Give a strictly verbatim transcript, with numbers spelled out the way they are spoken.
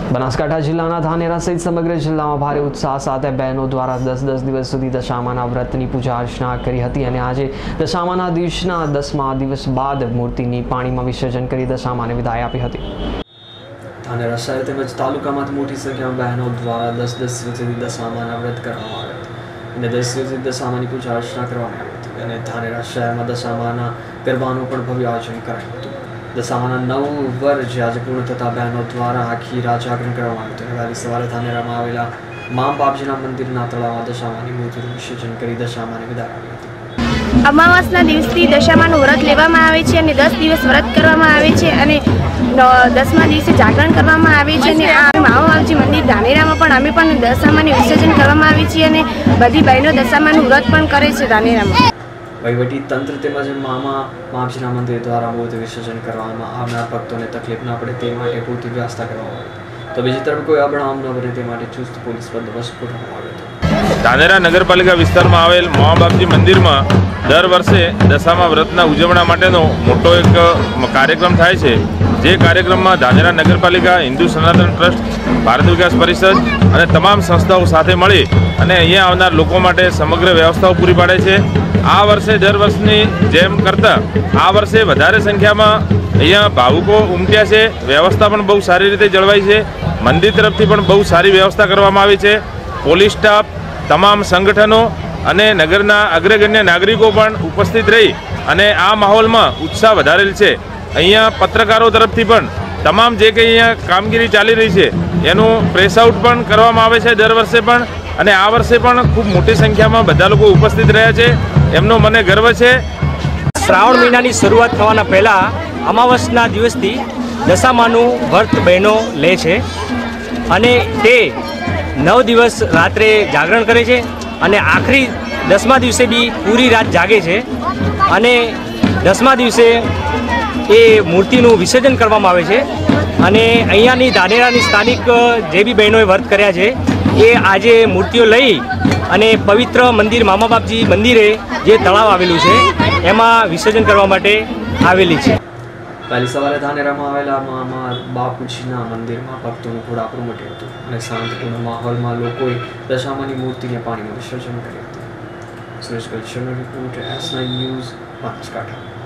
બનાસકાંઠા જિલ્લાના ધાનેરા સહિત સમગ્ર જિલ્લામાં ભારે ઉત્સાહ સાથે બહેનો દ્વારા દસ દસ દિવસ સુધી દશામાના વ્રતની પૂજા અર્ચના કરી હતી અને આજે દશામાના દિવસના દસમા દિવસ બાદ મૂર્તિની પાણીમાં વિસર્જન કરી દશામાને વિદાય આપી હતી। ધાનેરા શહેર તેમજ તાલુકામાં મોટી સંખ્યામાં બહેનો દ્વારા દસ દસ દિવસ સુધી દશામાના વ્રત કરવામાં આવ્યા હતા અને દસ દિવસ સુધી દશામાની પૂજા અર્ચના કરવામાં આવી હતી અને ધાનેરા શહેરમાં દશામાના ગરબાનું પણ ભવ્ય આયોજન કરાયું હતું। દશામાના નવ વર્ષ આજે પૂર્ણ થતા બહેનો દ્વારા આખી રાત જાગરણ કરવામાં આવ્યું હતું। વહેલી સવારે ધાનેરામાં આવેલા મા બાપજીના મંદિરના તળાવમાં દશામાની મૂર્તિનું વિસર્જન કરી દશામાને વિદાય આપી હતી। અમાવાસના દિવસથી દશામાનું વ્રત લેવામાં આવે છે અને દસ દિવસ વ્રત કરવામાં આવે છે અને દસમા દિવસે જાગરણ કરવામાં આવે છે અને આ મા બાપજી મંદિર ધાનેરામાં પણ અમે પણ દશામાની વિસર્જન કરવામાં આવે છે અને બધી બહેનો દશામાનું વ્રત પણ કરે છે ધાનેરામાં। વહીવટી તંત્ર તેમજ મામા બાપજીના મંદિર દ્વારા મૂર્તિ વિસર્જન કરવામાં આવનાર ભક્તોને તકલીફ ન પડે તે માટે પૂરતી વ્યવસ્થા કરવામાં આવી હતી। તો બીજી તરફ કોઈ અબડામ ન બને તે માટે ચુસ્ત પોલીસ બંદોબસ્ત ગોઠવવામાં આવ્યો હતો। ધાનેરા નગરપાલિકા વિસ્તારમાં આવેલ મા બાપજી મંદિરમાં દર વર્ષે દશામા વ્રતના ઉજવણા માટેનો મોટો એક કાર્યક્રમ થાય છે। જે કાર્યક્રમમાં ધાનેરા નગરપાલિકા, હિન્દુ સનાતન ટ્રસ્ટ, ભારત વિકાસ પરિષદ અને તમામ સંસ્થાઓ સાથે મળી અને અહીંયા આવનાર લોકો માટે સમગ્ર વ્યવસ્થાઓ પૂરી પાડે છે। આ વર્ષે દર વર્ષની જેમ કરતાં આ વર્ષે વધારે સંખ્યામાં અહીંયા ભાવુકો ઉમટ્યા છે। વ્યવસ્થા પણ બહુ સારી રીતે જળવાઈ છે। મંદિર તરફથી પણ બહુ સારી વ્યવસ્થા કરવામાં આવી છે। પોલીસ સ્ટાફ, તમામ સંગઠનો અને નગરના અગ્રગણ્ય નાગરિકો પણ ઉપસ્થિત રહી અને આ માહોલમાં ઉત્સાહ વધારેલ છે। અહીંયા પત્રકારો તરફથી પણ તમામ જે કંઈ અહીંયા કામગીરી ચાલી રહી છે એનું પ્રેસ આઉટ પણ કરવામાં આવે છે દર વર્ષે પણ, અને આ વર્ષે પણ ખૂબ મોટી સંખ્યામાં બધા લોકો ઉપસ્થિત રહ્યા છે, એમનો મને ગર્વ છે। શ્રાવણ મહિનાની શરૂઆત થવાના પહેલાં અમાવસના દિવસથી દશામાનું વ્રત બહેનો લે છે અને તે નવ દિવસ રાત્રે જાગરણ કરે છે અને આખરી દસમા દિવસે બી પૂરી રાત જાગે છે અને દસમા દિવસે એ મૂર્તિનું વિસર્જન કરવામાં આવે છે અને અહીંયાની ધાનેરાની સ્થાનિક જે બી બહેનોએ વ્રત કર્યા છે એ આજે મૂર્તિઓ લઈ અને પવિત્ર મંદિર મામા બાપજી મંદિરે જે તળાવ આવેલું છે એમાં વિસર્જન કરવા માટે આવેલી છે। વહેલી સવારે ધાનેરામાં આવેલા મામા બાપુજીના મંદિરમાં ભક્તોનું ઘોડાપુર મટ્યું હતું અને શાંતિપૂર્ણ માહોલમાં લોકોએ દશામાની મૂર્તિને પાણીમાં વિસર્જન કર્યું હતું। સુરેશ ગલશનનો રિપોર્ટ, એસ નાઇન ન્યૂઝ, બનાસકાંઠા।